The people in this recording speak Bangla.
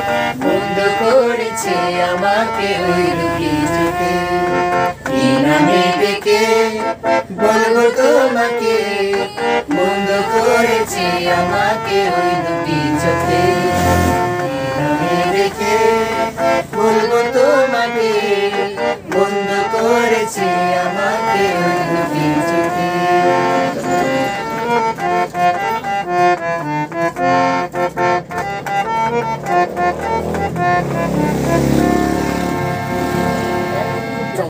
বন্ধ করেছে আমাকে ওই দুটি চোখে। কি নামে ডেকে বলবো তোমাকে, বন্ধ করেছে আমাকে ওই দুটি চোখে।